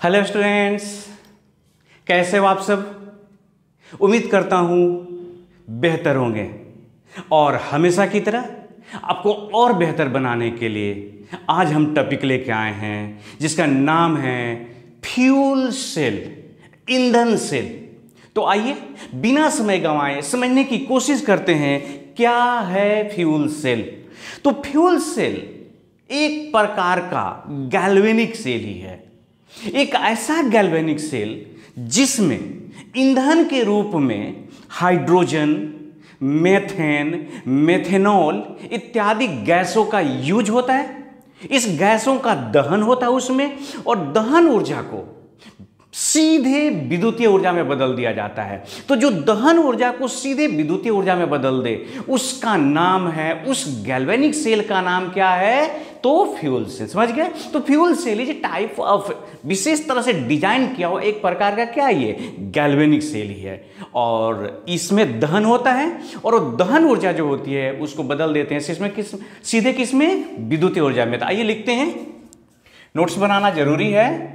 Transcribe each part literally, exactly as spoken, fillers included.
Hello students, कैसे हो आप सब। उम्मीद करता हूँ बेहतर होंगे और हमेशा की तरह आपको और बेहतर बनाने के लिए आज हम टॉपिक लेके आए हैं जिसका नाम है फ्यूल सेल, ईंधन सेल। तो आइए बिना समय गंवाए समझने की कोशिश करते हैं क्या है फ्यूल सेल। तो फ्यूल सेल एक प्रकार का गैल्वेनिक सेल ही है, एक ऐसा गैल्वेनिक सेल जिसमें ईंधन के रूप में हाइड्रोजन, मेथेन, मेथेनॉल इत्यादि गैसों का यूज होता है। इस गैसों का दहन होता है उसमें, और दहन ऊर्जा को सीधे विद्युतीय ऊर्जा में बदल दिया जाता है। तो जो दहन ऊर्जा को सीधे विद्युतीय ऊर्जा में बदल दे उसका नाम है, उस गैल्वेनिक सेल का नाम क्या है, तो फ्यूल सेल। समझ गए। तो fuel cell is type of, विशेष तरह से डिजाइन किया हुआ एक प्रकार का क्या ये गैल्वेनिक सेल ही है, और इसमें दहन होता है और वो दहन ऊर्जा जो होती है उसको बदल देते हैं इसमें किस सीधे किसमें, विद्युतीय ऊर्जा में। तो आइए लिखते हैं, नोट्स बनाना जरूरी है।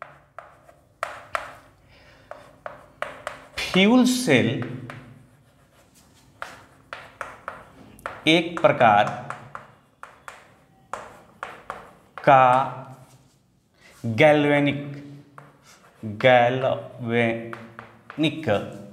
फ्यूल सेल एक प्रकार का गैल्वेनिक गैल्वेनिक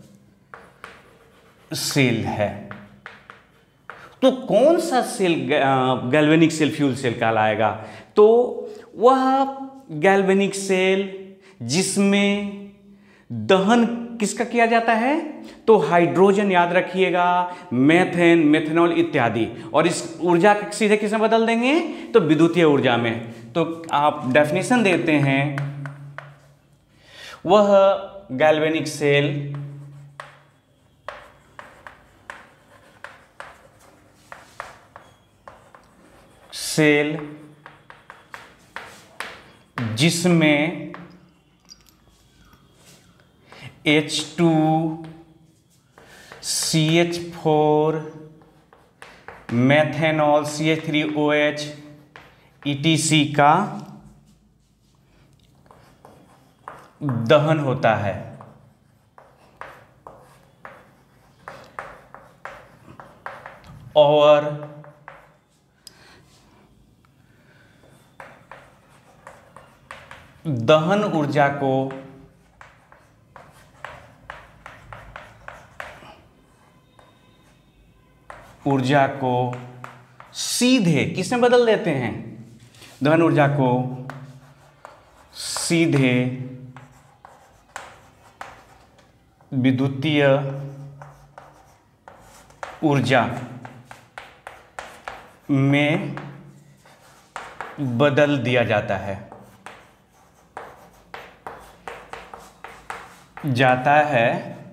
सेल है। तो कौन सा cell galvanic cell fuel cell कहलाएगा, तो वह गैल्वेनिक सेल जिसमें दहन किसका किया जाता है, तो हाइड्रोजन याद रखिएगा, मेथेन, मेथेनॉल इत्यादि, और इस ऊर्जा सीधे किसमें बदल देंगे, तो विद्युतीय ऊर्जा में। तो आप डेफिनेशन देते हैं, वह गैल्वेनिक सेल सेल जिसमें H two C H four, methanol, C H three O H, E T C का दहन होता है। और दहन ऊर्जा को ऊर्जा को सीधे किसमें बदल देते हैं, दहन ऊर्जा को सीधे विद्युतीय ऊर्जा में बदल दिया जाता है जाता है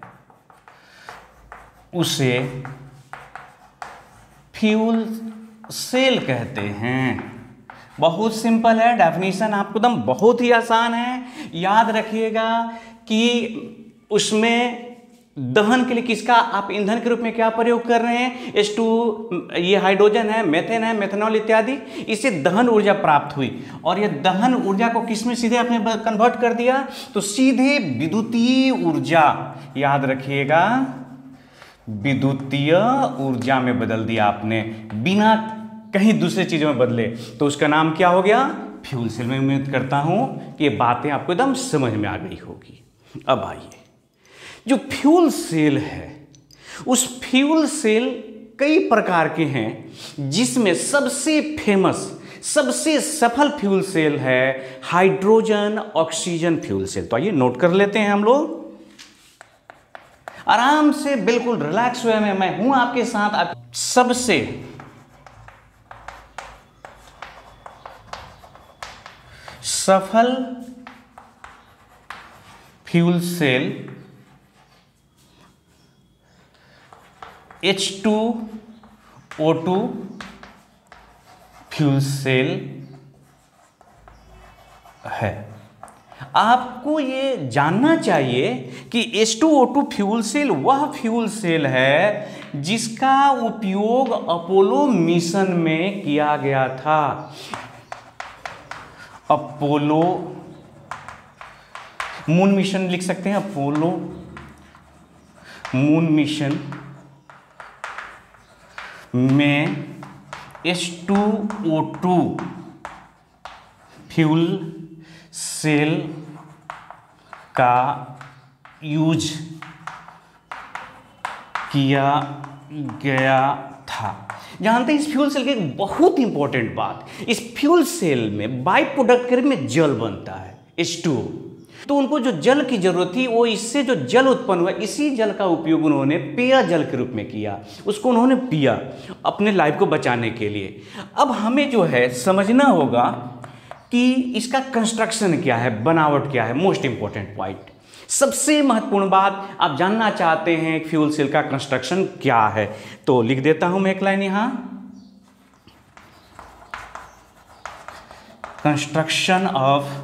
उसे फ्यूल सेल कहते हैं। बहुत सिंपल है, डेफिनेशन आपको एकदम बहुत ही आसान है। याद रखिएगा कि उसमें दहन के लिए किसका आप ईंधन के रूप में क्या प्रयोग कर रहे हैं, एच टू, ये हाइड्रोजन है, मेथेन है, मेथेनॉल इत्यादि, इससे दहन ऊर्जा प्राप्त हुई, और ये दहन ऊर्जा को किसमें सीधे आपने कन्वर्ट कर दिया, तो सीधे विद्युतीय ऊर्जा, याद रखिएगा, विद्युतीय ऊर्जा में बदल दिया आपने, बिना कहीं दूसरे चीजों में बदले। तो उसका नाम क्या हो गया, फ्यूल सेल। मैं उम्मीद करता हूं कि ये बातें आपको एकदम समझ में आ गई होगी। अब आइए, जो फ्यूल सेल है, उस फ्यूल सेल कई प्रकार के हैं जिसमें सबसे फेमस, सबसे सफल फ्यूल सेल है हाइड्रोजन ऑक्सीजन फ्यूल सेल। तो आइए नोट कर लेते हैं हम लोग आराम से, बिल्कुल रिलैक्स हुए में मैं हूं आपके साथ। आप सबसे सफल fuel cell H two O two fuel cell है। आपको ये जानना चाहिए कि H two O two fuel cell वह फ्यूल सेल है जिसका उपयोग अपोलो मिशन में किया गया था। अपोलो मून मिशन लिख सकते हैं, अपोलो मून मिशन में H two O two fuel cell का यूज किया गया था। जानते हैं इस फ्यूल सेल की एक बहुत इंपॉर्टेंट बात, इस फ्यूल सेल में बाई प्रोडक्ट के रूप में जल बनता है एच टू ओ। तो उनको जो जल की जरूरत थी वो इससे जो जल उत्पन्न हुआ इसी जल का उपयोग उन्होंने पेय जल के रूप में किया, उसको उन्होंने पिया अपने लाइफ को बचाने के लिए। अब हमें जो है समझना होगा कि इसका कंस्ट्रक्शन क्या है, बनावट क्या है, मोस्ट इंपॉर्टेंट पॉइंट, सबसे महत्वपूर्ण बात आप जानना चाहते हैं फ्यूल सेल का कंस्ट्रक्शन क्या है, तो लिख देता हूं मैं एक लाइन यहां, कंस्ट्रक्शन ऑफ,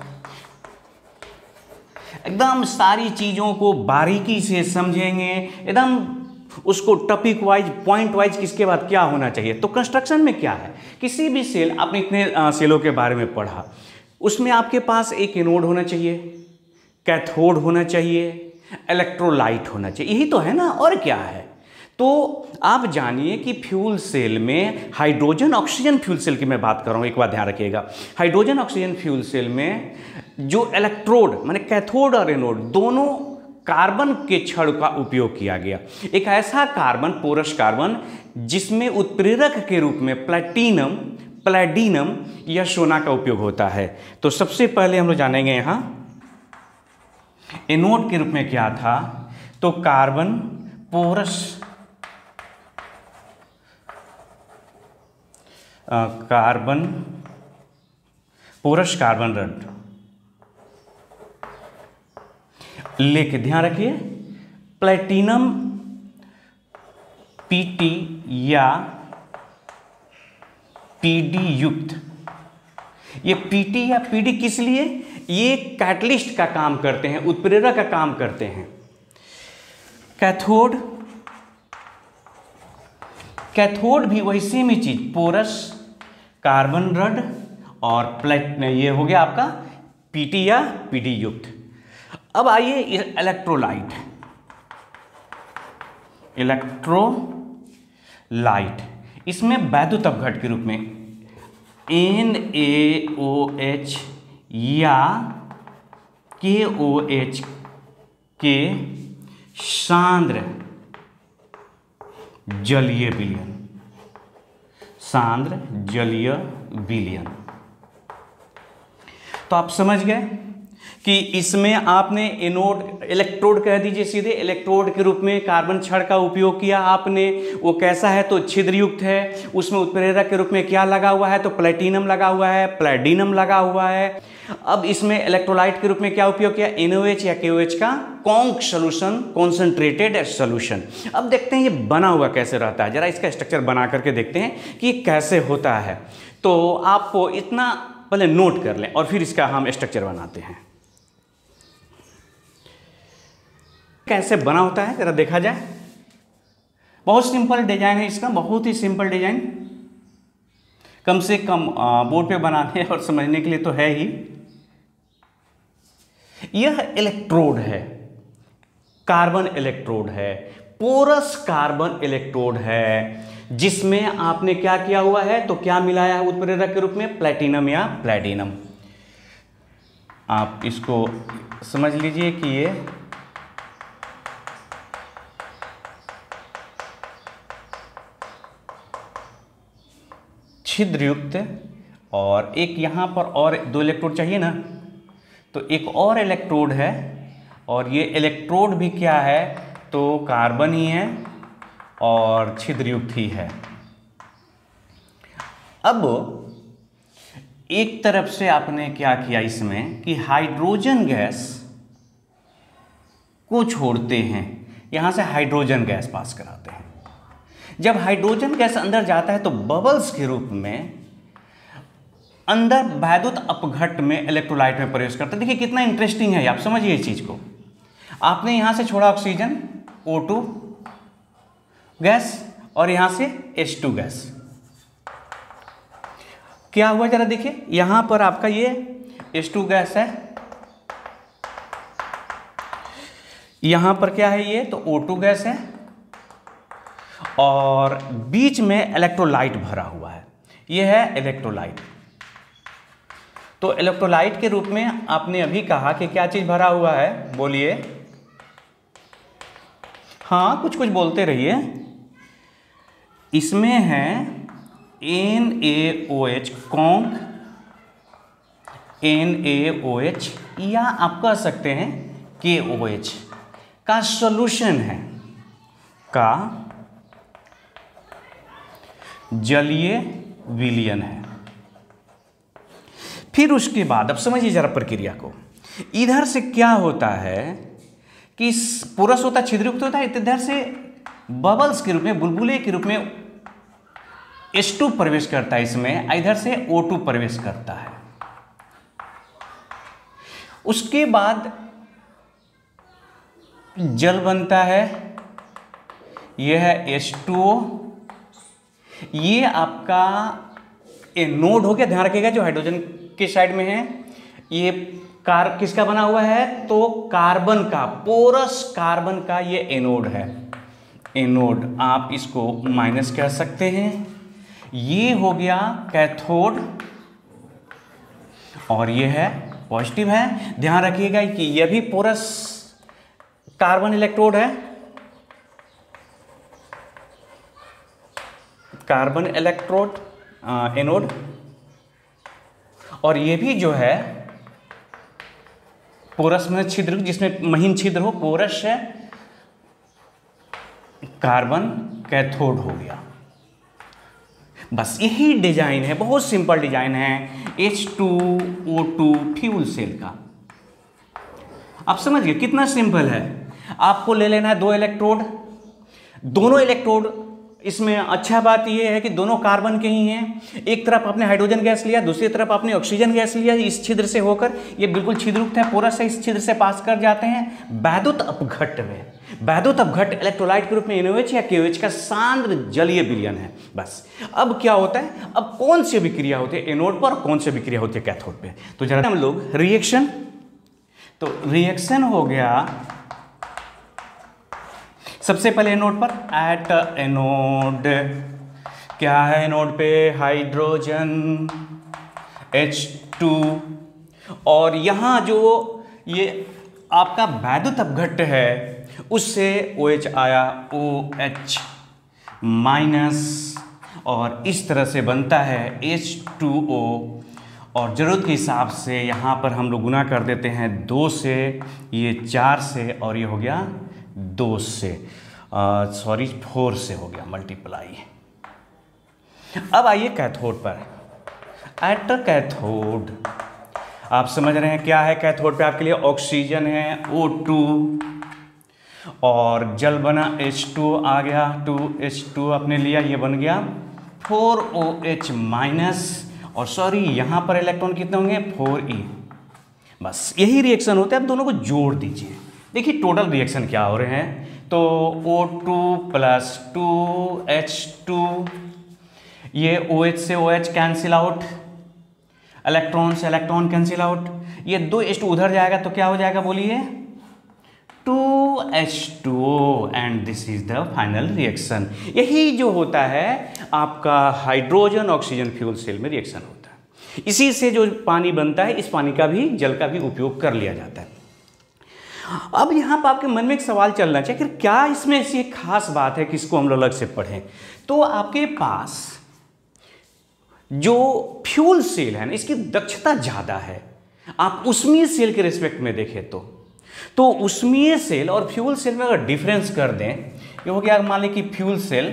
एकदम सारी चीजों को बारीकी से समझेंगे, एकदम उसको टॉपिक वाइज पॉइंट वाइज किसके बाद क्या होना चाहिए। तो कंस्ट्रक्शन में क्या है, किसी भी सेल, आपने इतने सेलों के बारे में पढ़ा, उसमें आपके पास एक एनोड होना चाहिए, कैथोड होना चाहिए, इलेक्ट्रोलाइट होना चाहिए, यही तो है ना, और क्या है। तो आप जानिए कि फ्यूल सेल में हाइड्रोजन ऑक्सीजन फ्यूल सेल की मैं बात कर रहा हूँ, एक बात ध्यान रखिएगा, हाइड्रोजन ऑक्सीजन फ्यूल सेल में जो इलेक्ट्रोड माने कैथोड और एनोड दोनों कार्बन के छड़ का उपयोग किया गया। एक ऐसा कार्बन, पोरस कार्बन, जिसमें उत्प्रेरक के रूप में प्लैटिनम, प्लैडिनम या सोना का उपयोग होता है। तो सबसे पहले हम लोग जानेंगे यहाँ एनोड के रूप में क्या था, तो carbon, porous uh, carbon, porous carbon rod, लेके ध्यान रखिए प्लैटिनम पीटी या पीडी युक्त। ये पीटी या पीडी किस लिए, ये कैटलिस्ट का काम करते हैं, उत्प्रेरक का काम करते हैं। कैथोड, कैथोड भी वही सेम ही चीज, पोरस कार्बन रड और प्लेट, ये हो गया आपका पीटी या पीडी युक्त। अब आइए इलेक्ट्रोलाइट, इलेक्ट्रोलाइट इसमें वैद्युत अपघट के रूप में एन ए ओ एच या के ओ एच के सांद्र जलीय विलयन, सांद्र जलीय विलयन। तो आप समझ गए कि इसमें आपने एनोड, इलेक्ट्रोड कह दीजिए सीधे, इलेक्ट्रोड के रूप में कार्बन छड़ का उपयोग किया आपने, वो कैसा है तो छिद्रयुक्त है, उसमें उत्प्रेरक के रूप में क्या लगा हुआ है तो प्लैटिनम लगा हुआ है, प्लैडिनम लगा हुआ है। अब इसमें इलेक्ट्रोलाइट के रूप में क्या उपयोग किया, एन ओ एच या के ओ एच का कॉन्क सोल्यूशन, कॉन्सेंट्रेटेड सोल्यूशन। अब देखते हैं ये बना हुआ कैसे रहता है, जरा इसका स्ट्रक्चर बना करके देखते हैं कि कैसे होता है। तो आपको इतना पहले नोट कर लें और फिर इसका हम स्ट्रक्चर बनाते हैं। कैसे बना होता है जरा देखा जाए। बहुत सिंपल डिजाइन है इसका, बहुत ही सिंपल डिजाइन, कम से कम बोर्ड पे बनाने और समझने के लिए तो है ही। यह इलेक्ट्रोड है, कार्बन इलेक्ट्रोड है, पोरस कार्बन इलेक्ट्रोड है, जिसमें आपने क्या किया हुआ है तो क्या मिलाया है उत्प्रेरक के रूप में, प्लैटिनम या प्लैडिनम। आप इसको समझ लीजिए कि ये छिद्रयुक्त, और एक यहां पर और दो इलेक्ट्रोड चाहिए ना, तो एक और इलेक्ट्रोड है, और ये इलेक्ट्रोड भी क्या है तो कार्बन ही है और छिद्रयुक्त ही है। अब एक तरफ से आपने क्या किया इसमें कि हाइड्रोजन गैस को छोड़ते हैं, यहां से हाइड्रोजन गैस पास कराते हैं। जब हाइड्रोजन गैस अंदर जाता है तो बबल्स के रूप में अंदर वैद्युत अपघट में इलेक्ट्रोलाइट में प्रवेश करता है। देखिए कितना इंटरेस्टिंग है, आप समझिए इस चीज को। आपने यहां से छोड़ा ऑक्सीजन ओ टू गैस और यहां से एच टू गैस, क्या हुआ जरा देखिए, यहां पर आपका ये एच टू गैस है यहां पर क्या है, ये तो ओ टू गैस है और बीच में इलेक्ट्रोलाइट भरा हुआ है, ये है इलेक्ट्रोलाइट। तो इलेक्ट्रोलाइट के रूप में आपने अभी कहा कि क्या चीज भरा हुआ है, बोलिए। हाँ, कुछ कुछ बोलते रहिए। इसमें है N A O H, conc N A O H, या आप कह सकते हैं के ओ एच का सॉल्यूशन है, का जलीय विलयन है। फिर उसके बाद अब समझिए जरा प्रक्रिया को। इधर से क्या होता है कि पोरस होता है, छिद्रयुक्त होता है, इधर से बबल्स के रूप में, बुलबुले के रूप में एच टू प्रवेश करता है इसमें, इधर से ओ टू प्रवेश करता है। उसके बाद जल बनता है, यह है एच टू ओ, ये आपका एनोड हो गया। ध्यान रखिएगा जो हाइड्रोजन के साइड में है ये कार किसका बना हुआ है, तो कार्बन का, पोरस कार्बन का ये एनोड है, एनोड। आप इसको माइनस कह सकते हैं। ये हो गया कैथोड और ये है पॉजिटिव है। ध्यान रखिएगा कि यह भी पोरस कार्बन इलेक्ट्रोड है, कार्बन इलेक्ट्रोड एनोड, और ये भी जो है पोरस में छिद्र, जिसमें महीन छिद्र हो, पोरस है, कार्बन कैथोड हो गया। बस यही डिजाइन है, बहुत सिंपल डिजाइन है H two O two fuel cell का। आप समझ गए कितना सिंपल है। आपको ले लेना है दो इलेक्ट्रोड, दोनों इलेक्ट्रोड, इसमें अच्छा बात यह है कि दोनों कार्बन के ही हैं। एक तरफ आपने हाइड्रोजन गैस लिया, दूसरी तरफ आपने ऑक्सीजन गैस लिया, इस छिद्र से होकर, ये बिल्कुल छिद्रयुक्त है, पोरस से इस छिद्र से पास कर जाते हैं वैद्युत अपघट्ट में। वैद्युत अपघट्ट इलेक्ट्रोलाइट के रूप में एनओएच या केओएच का सांद्र जलीय विलयन है। बस अब क्या होता है, अब कौन सी अभिक्रिया होती है एनोड पर, कौन सी अभिक्रिया होती है कैथोड पे। तो जरा हम लोग रिएक्शन, तो रिएक्शन हो गया सबसे पहले एनोड पर, एट एनोड क्या है, एनोड पे हाइड्रोजन एच टू, और यहाँ जो ये आपका वैद्युत अपघट्ट है उससे OH आया OH माइनस, और इस तरह से बनता है एच टू ओ, और ज़रूरत के हिसाब से यहाँ पर हम लोग गुना कर देते हैं दो से, ये चार से, और ये हो गया दो से, सॉरी फोर से हो गया मल्टीप्लाई। अब आइए कैथोड पर। एट कैथोड आप समझ रहे हैं क्या है, कैथोड पे आपके लिए ऑक्सीजन है ओ टू, और जल बना एच टू आ गया, टू एच टू आपने लिया, ये बन गया फोर ओ एच माइनस, और सॉरी यहाँ पर इलेक्ट्रॉन कितने होंगे, फोर ई। बस यही रिएक्शन होता है। अब दोनों को जोड़ दीजिए, देखिए टोटल रिएक्शन क्या हो रहे हैं। तो O two plus two H two, ये OH से OH कैंसिल आउट, इलेक्ट्रॉन से इलेक्ट्रॉन कैंसिल आउट, ये दो एच टू उधर जाएगा तो क्या हो जाएगा, बोलिए two H two O, and this is the final reaction. यही जो होता है आपका हाइड्रोजन ऑक्सीजन फ्यूल सेल में रिएक्शन होता है। इसी से जो पानी बनता है, इस पानी का भी, जल का भी उपयोग कर लिया जाता है। अब यहाँ पर आपके मन में एक सवाल चलना चाहिए कि क्या इसमें ऐसी एक खास बात है कि इसको हम लोग अलग से पढ़ें। तो आपके पास जो फ्यूल सेल है ना, इसकी दक्षता ज़्यादा है। आप ऊष्मीय सेल के रिस्पेक्ट में देखें तो तो ऊष्मीय सेल और फ्यूल सेल में अगर डिफरेंस कर दें, ये हो गया मान लें कि फ्यूल सेल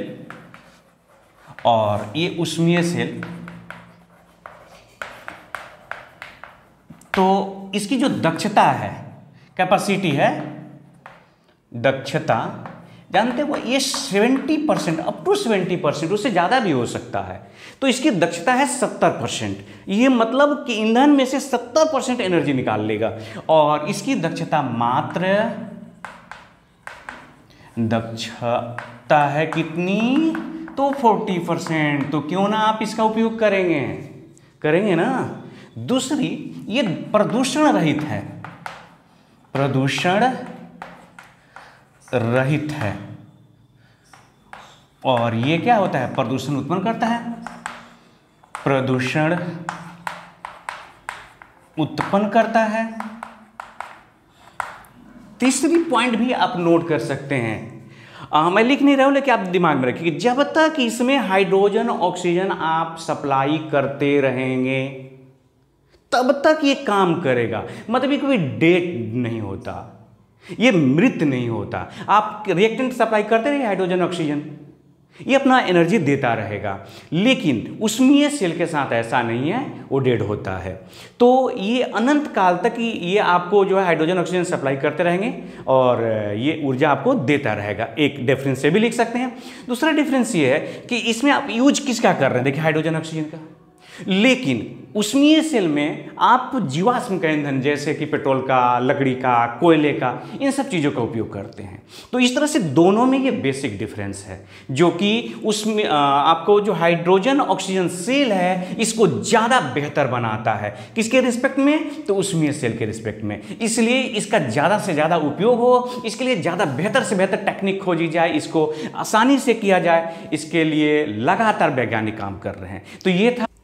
और ये ऊष्मीय सेल, तो इसकी जो दक्षता है, कैपेसिटी है, दक्षता जानते हो ये seventy percent, up to seventy percent, उससे ज़्यादा भी हो सकता है। तो इसकी दक्षता है सत्तर परसेंट। ये मतलब कि ईंधन में से सत्तर परसेंट एनर्जी निकाल लेगा। और इसकी दक्षता मात्र, दक्षता है कितनी, तो फोर्टी परसेंट। तो क्यों ना आप इसका उपयोग करेंगे, करेंगे ना। दूसरी, ये प्रदूषण रहित है, प्रदूषण रहित है। और ये क्या होता है? प्रदूषण उत्पन्न करता है, प्रदूषण उत्पन्न करता है। तीसरी पॉइंट भी आप नोट कर सकते हैं, आ, मैं लिख नहीं रहा हूं लेकिन आप दिमाग में रखिए, जब तक इसमें हाइड्रोजन ऑक्सीजन आप सप्लाई करते रहेंगे तब तक ये काम करेगा। मतलब ये कोई डेड नहीं होता, ये मृत नहीं होता। आप रिएक्टेंट सप्लाई करते रहिए हाइड्रोजन ऑक्सीजन, ये अपना एनर्जी देता रहेगा। लेकिन उसमें सेल के साथ ऐसा नहीं है, वो डेड होता है। तो ये अनंत काल तक ये आपको जो है हाइड्रोजन ऑक्सीजन सप्लाई करते रहेंगे और ये ऊर्जा आपको देता रहेगा। एक डिफरेंस से भी लिख सकते हैं। दूसरा डिफरेंस ये है कि इसमें आप यूज किसका कर रहे हैं, देखिए हाइड्रोजन ऑक्सीजन का। लेकिन उसमें सेल में आप जीवाश्म का ईंधन जैसे कि पेट्रोल का, लकड़ी का, कोयले का, इन सब चीज़ों का उपयोग करते हैं। तो इस तरह से दोनों में ये बेसिक डिफरेंस है, जो कि उसमें आपको जो हाइड्रोजन ऑक्सीजन सेल है इसको ज़्यादा बेहतर बनाता है। किसके रिस्पेक्ट में? तो उसमें सेल के रिस्पेक्ट में। इसलिए इसका ज़्यादा से ज़्यादा उपयोग हो, इसके लिए ज़्यादा बेहतर से बेहतर टेक्निक खोजी जाए, इसको आसानी से किया जाए, इसके लिए लगातार वैज्ञानिक काम कर रहे हैं। तो ये था।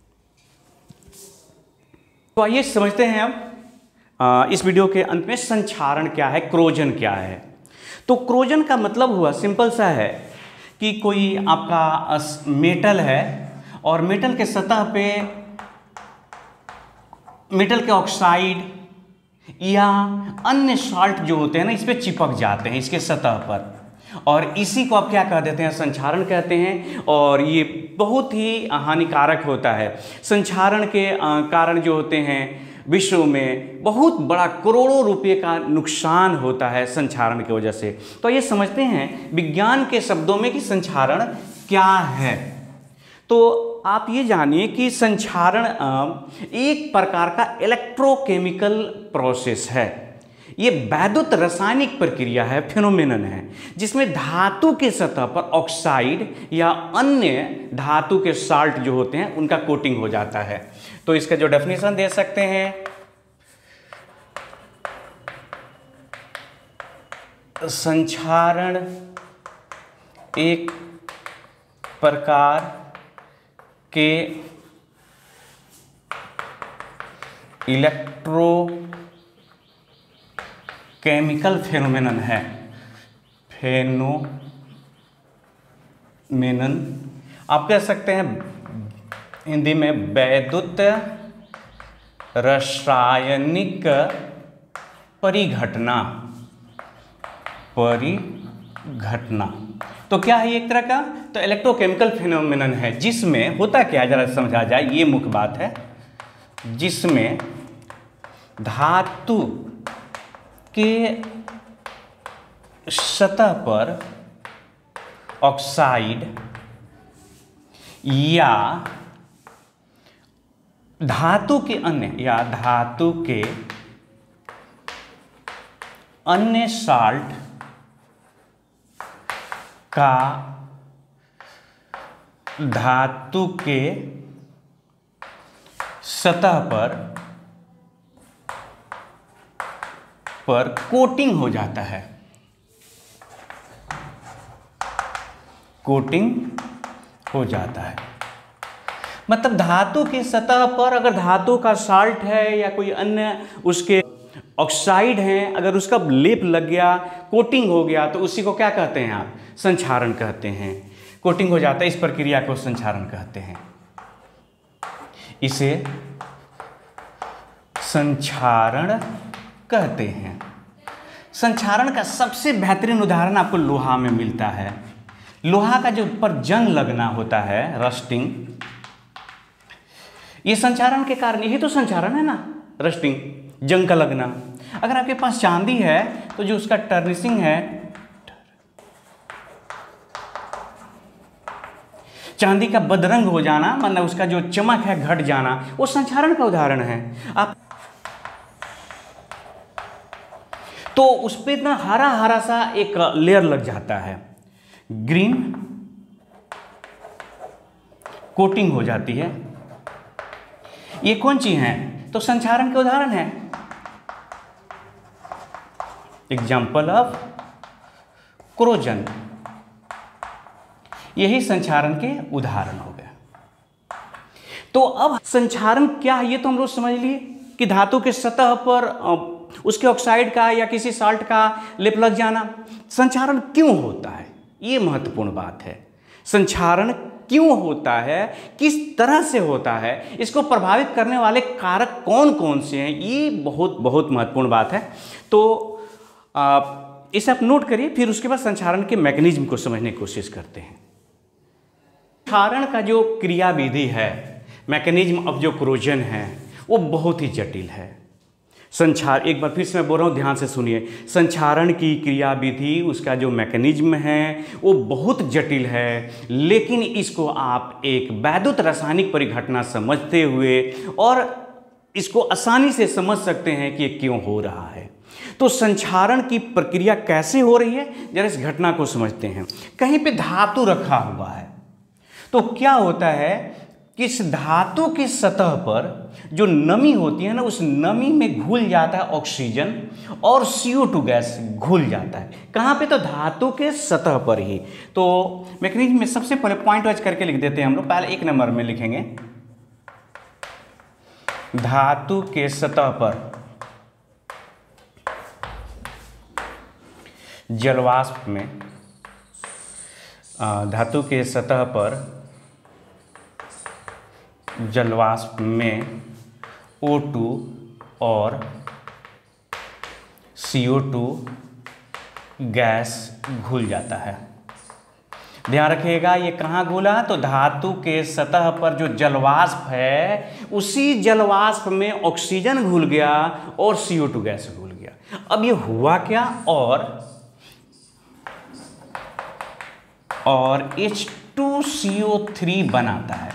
तो आइए समझते हैं अब इस वीडियो के अंत में संक्षारण क्या है, क्रोजन क्या है। तो क्रोजन का मतलब हुआ सिंपल सा है कि कोई आपका मेटल है और मेटल के सतह पे मेटल के ऑक्साइड या अन्य साल्ट जो होते हैं ना, इस पे चिपक जाते हैं इसके सतह पर, और इसी को आप क्या कह देते हैं? संक्षारण कहते हैं। और ये बहुत ही हानिकारक होता है। संक्षारण के कारण जो होते हैं विश्व में बहुत बड़ा करोड़ों रुपए का नुकसान होता है संक्षारण की वजह से। तो ये समझते हैं विज्ञान के शब्दों में कि संक्षारण क्या है। तो आप ये जानिए कि संक्षारण एक प्रकार का इलेक्ट्रोकेमिकल प्रोसेस है। ये वैद्युत रासायनिक प्रक्रिया है, फिनोमेनन है, जिसमें धातु के सतह पर ऑक्साइड या अन्य धातु के साल्ट जो होते हैं उनका कोटिंग हो जाता है। तो इसका जो डेफिनेशन दे सकते हैं, संक्षारण एक प्रकार के इलेक्ट्रो केमिकल फेनोमेनन है। फेनोमेनन आप कह सकते हैं हिंदी में वैद्युत रासायनिक परिघटना परिघटना तो क्या है एक तरह का? तो इलेक्ट्रोकेमिकल फेनोमेनन है, जिसमें होता क्या है जरा समझा जाए, ये मुख्य बात है, जिसमें धातु के सतह पर ऑक्साइड या धातु के अन्य या धातु के अन्य साल्ट का धातु के सतह पर पर कोटिंग हो जाता है। कोटिंग हो जाता है मतलब धातु की सतह पर अगर धातु का साल्ट है या कोई अन्य उसके ऑक्साइड हैं, अगर उसका लेप लग गया, कोटिंग हो गया, तो उसी को क्या कहते हैं आप? संक्षारण कहते हैं। कोटिंग हो जाता है, इस प्रक्रिया को संक्षारण कहते हैं। इसे संक्षारण कहते हैं। संक्षारण का सबसे बेहतरीन उदाहरण आपको लोहा में मिलता है। लोहा का जो ऊपर जंग लगना होता है, रस्टिंग, ये संक्षारण के कारण, यही तो संक्षारण है ना, रस्टिंग, जंग का लगना। अगर आपके पास चांदी है तो जो उसका टर्निशिंग है, चांदी का बदरंग हो जाना, मतलब उसका जो चमक है घट जाना, वो संक्षारण का उदाहरण है। आप तो उस पर इतना हरा हरा सा एक लेयर लग जाता है, ग्रीन कोटिंग हो जाती है। ये कौन सी है? तो संक्षारण के उदाहरण है। एग्जाम्पल ऑफ क्रोजन, यही संक्षारण के उदाहरण हो गए। तो अब संक्षारण क्या है ये तो हम लोग समझ लिए कि धातु के सतह पर उसके ऑक्साइड का या किसी साल्ट का लेप लग जाना। संक्षारण क्यों होता है ये महत्वपूर्ण बात है। संक्षारण क्यों होता है, किस तरह से होता है, इसको प्रभावित करने वाले कारक कौन कौन से हैं, ये बहुत बहुत महत्वपूर्ण बात है। तो आप इसे आप नोट करिए, फिर उसके बाद संक्षारण के मैकेनिज्म को समझने की कोशिश करते हैं। संक्षारण का जो क्रिया विधि है, मैकेनिज्म ऑफ जो क्रोजन है, वो बहुत ही जटिल है। संक्षार एक बार फिर से मैं बोल रहा हूँ, ध्यान से सुनिए। संक्षारण की क्रिया विधि, उसका जो मैकेनिज्म है वो बहुत जटिल है, लेकिन इसको आप एक वैद्युत रासायनिक परिघटना समझते हुए और इसको आसानी से समझ सकते हैं कि ये क्यों हो रहा है। तो संक्षारण की प्रक्रिया कैसे हो रही है, जरा इस घटना को समझते हैं। कहीं पे धातु रखा हुआ है तो क्या होता है कि इस धातु की सतह पर जो नमी होती है ना, उस नमी में घुल जाता है ऑक्सीजन और सी ओ टू गैस घुल जाता है। कहाँ पे? तो धातु के सतह पर ही। तो मैकेनिज्म में सबसे पहले पॉइंट वाइज करके लिख देते हैं हम लोग। पहले एक नंबर में लिखेंगे धातु के सतह पर जलवाष्प में, धातु के सतह पर जलवाष्प में ओ टू और सी ओ टू गैस घुल जाता है। ध्यान रखिएगा, ये कहाँ घुला? तो धातु के सतह पर जो जलवाष्प है, उसी जलवाष्प में ऑक्सीजन घुल गया और सी ओ टू गैस घुल गया। अब ये हुआ क्या? और और H two C O three बनाता है।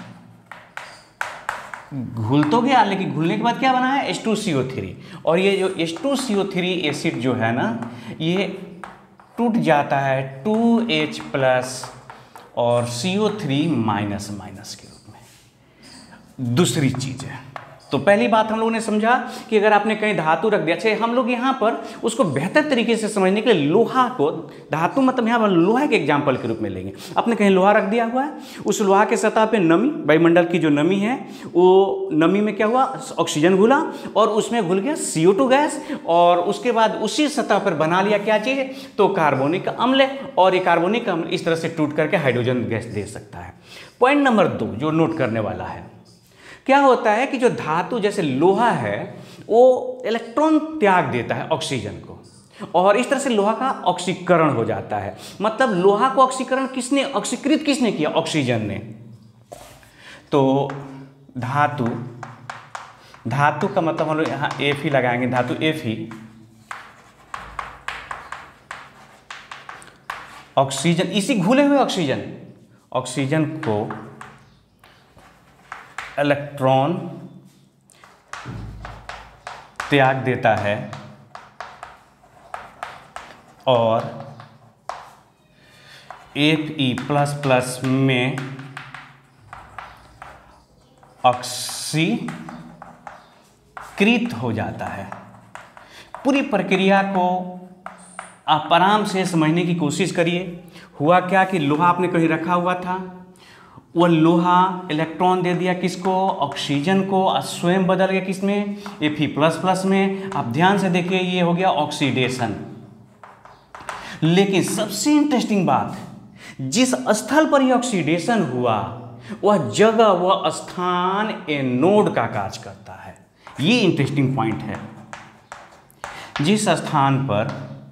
घुल तो गया, लेकिन घुलने के बाद क्या बना है? H two C O three. और ये जो H two C O three acid जो है ना, ये टूट जाता है टू एच प्लस और C O three minus minus के रूप में। दूसरी चीज़ है, तो पहली बात हम लोगों ने समझा कि अगर आपने कहीं धातु रख दिया, अच्छा हम लोग यहाँ पर उसको बेहतर तरीके से समझने के लिए लोहा को, धातु मतलब यहाँ पर लोहा के एग्जाम्पल के रूप में लेंगे। आपने कहीं लोहा रख दिया हुआ है, उस लोहा के सतह पे नमी, वायुमंडल की जो नमी है, वो नमी में क्या हुआ? ऑक्सीजन घुला और उसमें घुल गया सी ओ टू गैस, और उसके बाद उसी सतह पर बना लिया क्या चीज़? तो कार्बोनिक अम्ल। और ये कार्बोनिक अम्ल इस तरह से टूट करके हाइड्रोजन गैस दे सकता है। पॉइंट नंबर दो जो नोट करने वाला है, क्या होता है कि जो धातु जैसे लोहा है वो इलेक्ट्रॉन त्याग देता है ऑक्सीजन को, और इस तरह से लोहा का ऑक्सीकरण हो जाता है। मतलब लोहा को ऑक्सीकरण किसने, ऑक्सीकृत किसने किया? ऑक्सीजन ने। तो धातु, धातु का मतलब हम लोग यहाँ एफ ही लगाएंगे, धातु एफ ही ऑक्सीजन, इसी घुले हुए ऑक्सीजन ऑक्सीजन को इलेक्ट्रॉन त्याग देता है और एफ ई प्लस प्लस में ऑक्सीकृत हो जाता है। पूरी प्रक्रिया को आप आराम से समझने की कोशिश करिए। हुआ क्या कि लोहा आपने कहीं रखा हुआ था, वह लोहा इलेक्ट्रॉन दे दिया किसको? ऑक्सीजन को। स्वयं बदल गया किसमें? एफ ई प्लस प्लस में। आप ध्यान से देखिए, ये हो गया ऑक्सीडेशन। लेकिन सबसे इंटरेस्टिंग बात, जिस स्थल पर यह ऑक्सीडेशन हुआ वह जगह, वह स्थान एनोड का कार्य करता है। ये इंटरेस्टिंग पॉइंट है। जिस स्थान पर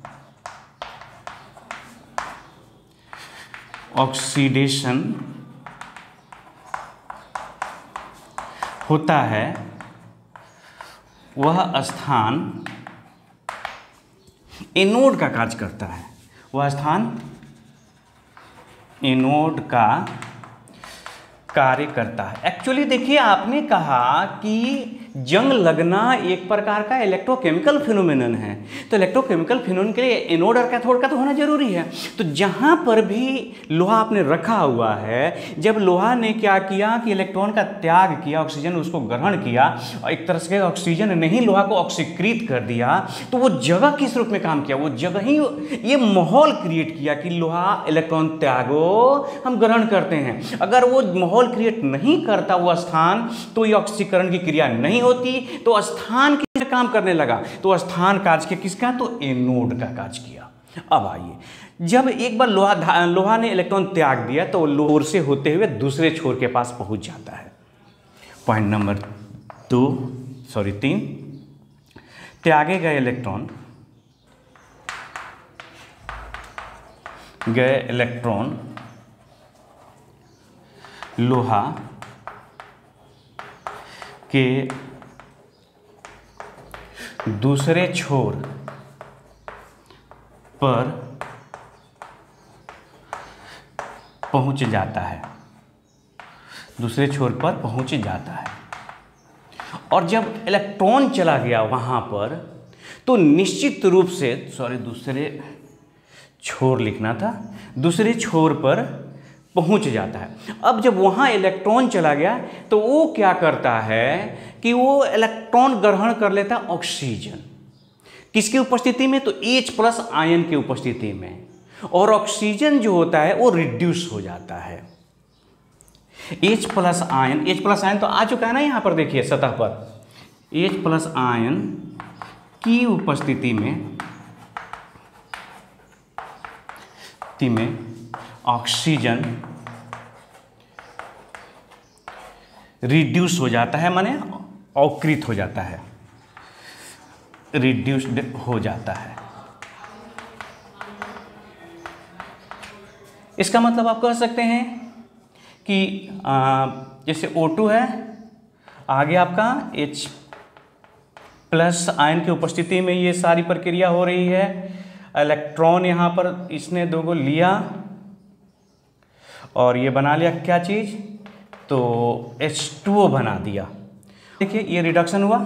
ऑक्सीडेशन होता है वह स्थान एनोड का कार्य करता है। वह स्थान एनोड का कार्य करता है। एक्चुअली देखिए, आपने कहा कि जंग लगना एक प्रकार का इलेक्ट्रोकेमिकल फिनोमेनन है, तो इलेक्ट्रोकेमिकल फिनोमेनन के लिए एनोड और कैथोड का तो होना जरूरी है। तो जहाँ पर भी लोहा आपने रखा हुआ है, जब लोहा ने क्या किया कि इलेक्ट्रॉन का त्याग किया, ऑक्सीजन उसको ग्रहण किया और एक तरह से ऑक्सीजन ने ही लोहा को ऑक्सीकृत कर दिया, तो वो जगह किस रूप में काम किया? वो जगह ही ये माहौल क्रिएट किया कि लोहा इलेक्ट्रॉन त्यागो हम ग्रहण करते हैं। अगर वो माहौल क्रिएट नहीं करता वो स्थान, तो ये ऑक्सीकरण की क्रिया नहीं होती, तो स्थान किस काम करने लगा? तो स्थान कार्य के किसका? तो एनोड का कार्य किया। अब आइए, जब एक बार लोहा लोहा ने इलेक्ट्रॉन त्याग दिया तो लोर से होते हुए दूसरे छोर के पास पहुंच जाता है। पॉइंट नंबर दो सॉरी तीन, त्यागे गए इलेक्ट्रॉन गए इलेक्ट्रॉन लोहा के दूसरे छोर पर पहुंच जाता है दूसरे छोर पर पहुंच जाता है और जब इलेक्ट्रॉन चला गया वहां पर, तो निश्चित रूप से सॉरी दूसरे छोर लिखना था, दूसरे छोर पर पहुंच जाता है। अब जब वहाँ इलेक्ट्रॉन चला गया तो वो क्या करता है कि वो इलेक्ट्रॉन ग्रहण कर लेता है ऑक्सीजन। किसकी उपस्थिति में? तो H प्लस आयन की उपस्थिति में, और ऑक्सीजन जो होता है वो रिड्यूस हो जाता है। H plus ion H plus ion तो आ चुका है ना यहाँ पर, देखिए सतह पर H प्लस आयन की उपस्थिति में में ऑक्सीजन रिड्यूस हो जाता है, माने अवकृत हो जाता है, रिड्यूस्ड हो जाता है। इसका मतलब आप कह सकते हैं कि आ, जैसे O टू है, आगे आपका H प्लस आयन की उपस्थिति में ये सारी प्रक्रिया हो रही है। इलेक्ट्रॉन यहाँ पर इसने दो को लिया और ये बना लिया क्या चीज़? तो एच टू ओ बना दिया। देखिए ये रिडक्शन हुआ,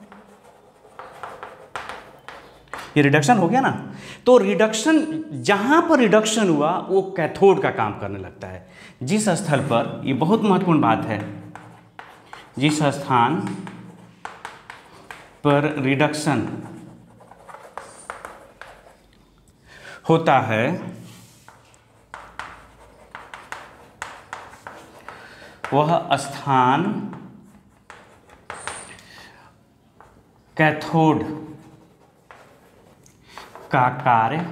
ये रिडक्शन हो गया ना। तो रिडक्शन, जहाँ पर रिडक्शन हुआ वो कैथोड का काम करने लगता है। जिस स्थल पर, ये बहुत महत्वपूर्ण बात है, जिस स्थान पर रिडक्शन होता है वह स्थान कैथोड का कार्य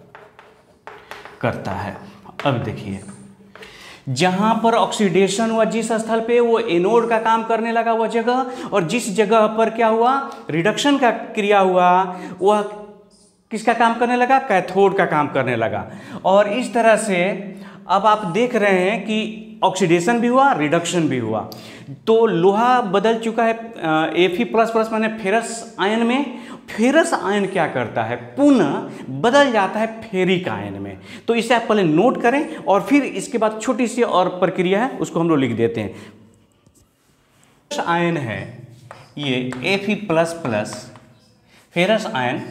करता है। अब देखिए, जहां पर ऑक्सीडेशन हुआ जिस स्थल पे, वो एनोड का काम करने लगा वह जगह, और जिस जगह पर क्या हुआ, रिडक्शन का क्रिया हुआ, वह किसका काम करने लगा? कैथोड का काम करने लगा। और इस तरह से अब आप देख रहे हैं कि ऑक्सीडेशन भी हुआ, रिडक्शन भी हुआ। तो लोहा बदल चुका है Fe प्लस प्लस माने फेरस आयन में। फेरस आयन क्या करता है? पुनः बदल जाता है फेरिक आयन में। तो इसे आप पहले नोट करें और फिर इसके बाद छोटी सी और प्रक्रिया है, उसको हम लोग लिख देते हैं। फेरस आयन है ये Fe plus plus, ferrous ion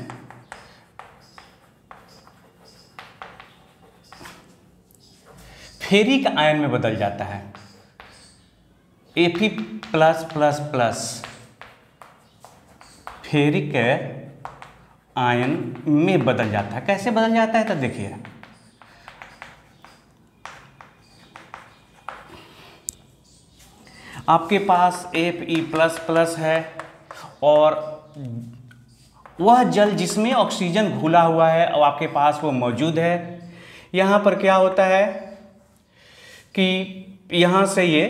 ferric ion में बदल जाता है। Fe plus plus plus ferric ion में बदल जाता है। कैसे बदल जाता है? तो देखिए, आपके पास Fe प्लस प्लस है और वह जल जिसमें ऑक्सीजन घुला हुआ है और आपके पास वो मौजूद है। यहाँ पर क्या होता है कि यहाँ से ये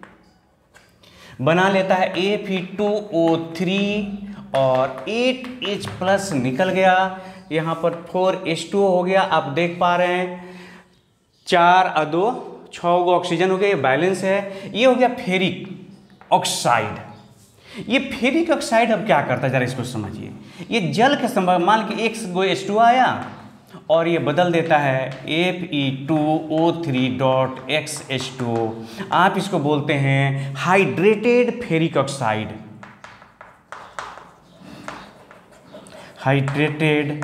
बना लेता है F E two O three और एट H प्लस निकल गया, यहाँ पर फोर H टू O हो गया। आप देख पा रहे हैं चार और दो छः गो ऑक्सीजन हो गया, ये बैलेंस है। ये हो गया फेरिक ऑक्साइड। ये फेरिक ऑक्साइड अब क्या करता है जरा इसको समझिए। ये जल के संबंध, मान के एक गो H टू आया और ये बदल देता है F E two O three dot X H two O। आप इसको बोलते हैं hydrated ferric oxide. Hydrated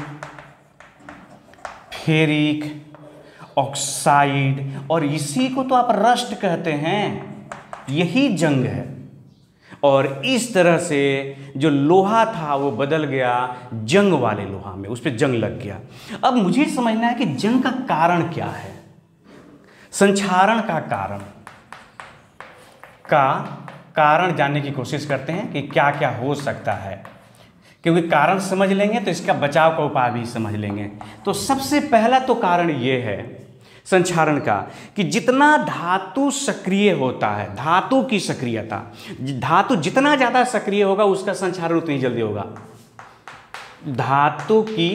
ferric oxide, और इसी को तो आप रस्ट कहते हैं, यही जंग है। और इस तरह से जो लोहा था वो बदल गया जंग वाले लोहा में, उस पर जंग लग गया। अब मुझे समझना है कि जंग का कारण क्या है, संक्षारण का कारण का कारण जानने की कोशिश करते हैं कि क्या क्या हो सकता है, क्योंकि कारण समझ लेंगे तो इसका बचाव का उपाय भी समझ लेंगे। तो सबसे पहला तो कारण ये है संक्षारण का कि जितना धातु सक्रिय होता है, धातु की सक्रियता, धातु जितना ज़्यादा सक्रिय होगा उसका संक्षारण उतनी जल्दी होगा। धातु की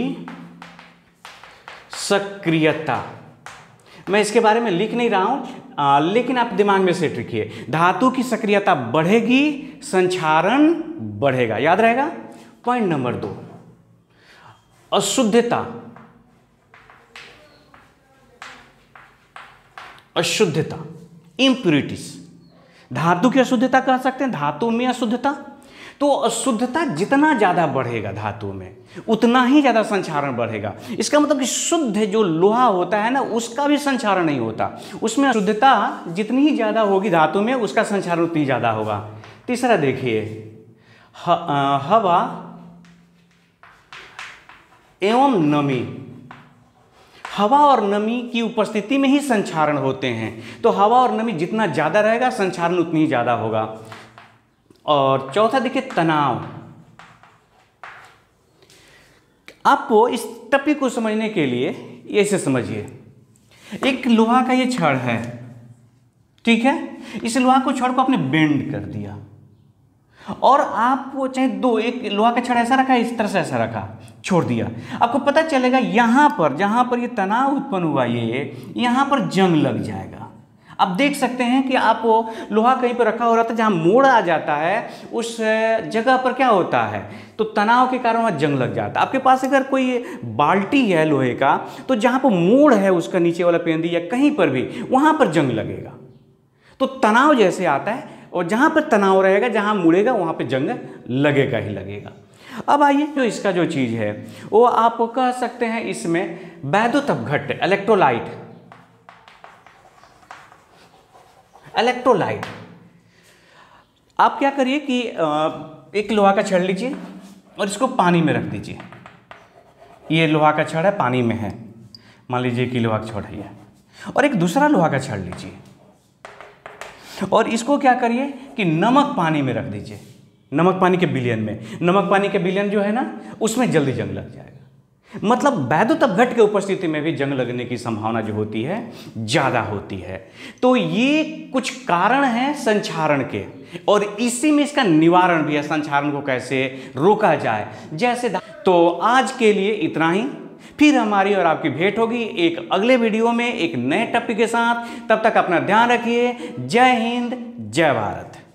सक्रियता, मैं इसके बारे में लिख नहीं रहा हूं, लेकिन आप दिमाग में सेट रखिए, धातु की सक्रियता बढ़ेगी, संक्षारण बढ़ेगा, याद रहेगा। पॉइंट नंबर दो, अशुद्धता, अशुद्धता, इम्प्यूरिटीज, धातु की अशुद्धता कह सकते हैं, धातु में अशुद्धता। तो अशुद्धता जितना ज्यादा बढ़ेगा धातु में उतना ही ज्यादा संक्षारण बढ़ेगा। इसका मतलब कि शुद्ध जो लोहा होता है ना उसका भी संक्षारण नहीं होता, उसमें अशुद्धता जितनी ही ज्यादा होगी धातु में उसका संक्षारण उतनी ज्यादा होगा। तीसरा देखिए, हवा एवं नमी, हवा और नमी की उपस्थिति में ही संक्षारण होते हैं, तो हवा और नमी जितना ज़्यादा रहेगा संक्षारण उतनी ही ज़्यादा होगा। और चौथा देखिए, तनाव। आपको इस टॉपिक को समझने के लिए ऐसे समझिए, एक लोहा का ये छड़ है, ठीक है, इस लोहा को छड़ को आपने बेंड कर दिया और आप वो चाहे दो, एक लोहा का छड़ ऐसा रखा, इस तरह से ऐसा रखा, छोड़ दिया, आपको पता चलेगा यहाँ पर जहाँ पर ये तनाव उत्पन्न हुआ, ये यहाँ पर जंग लग जाएगा। आप देख सकते हैं कि आप वो लोहा कहीं पर रखा हो रहा था, जहाँ मोड़ आ जाता है उस जगह पर क्या होता है, तो तनाव के कारण वहाँ जंग लग जाता है। आपके पास अगर कोई बाल्टी है लोहे का, तो जहाँ पर मोड़ है उसका नीचे वाला पेंदी या कहीं पर भी, वहाँ पर जंग लगेगा। तो तनाव जैसे आता है और जहाँ पर तनाव रहेगा, जहाँ मुड़ेगा वहाँ पे जंग लगेगा ही लगेगा। अब आइए, जो इसका जो चीज़ है वो आप कह सकते हैं इसमें वैद्युतपघट्ट, इलेक्ट्रोलाइट, इलेक्ट्रोलाइट। आप क्या करिए कि एक लोहा का छड़ लीजिए और इसको पानी में रख दीजिए। ये लोहा का छड़ है, पानी में है, मान लीजिए कि लोहा का छड़ है ये, और एक दूसरा लोहा का छड़ लीजिए और इसको क्या करिए कि नमक पानी में रख दीजिए, नमक पानी के विलयन में, नमक पानी के विलयन जो है ना उसमें जल्दी जंग लग जाएगा। मतलब वैद्युतपघट्ट के उपस्थिति में भी जंग लगने की संभावना जो होती है ज़्यादा होती है। तो ये कुछ कारण हैं संक्षारण के, और इसी में इसका निवारण भी है, संक्षारण को कैसे रोका जाए जैसे। तो आज के लिए इतना ही, फिर हमारी और आपकी भेंट होगी एक अगले वीडियो में एक नए टॉपिक के साथ। तब तक अपना ध्यान रखिए। जय हिंद, जय भारत।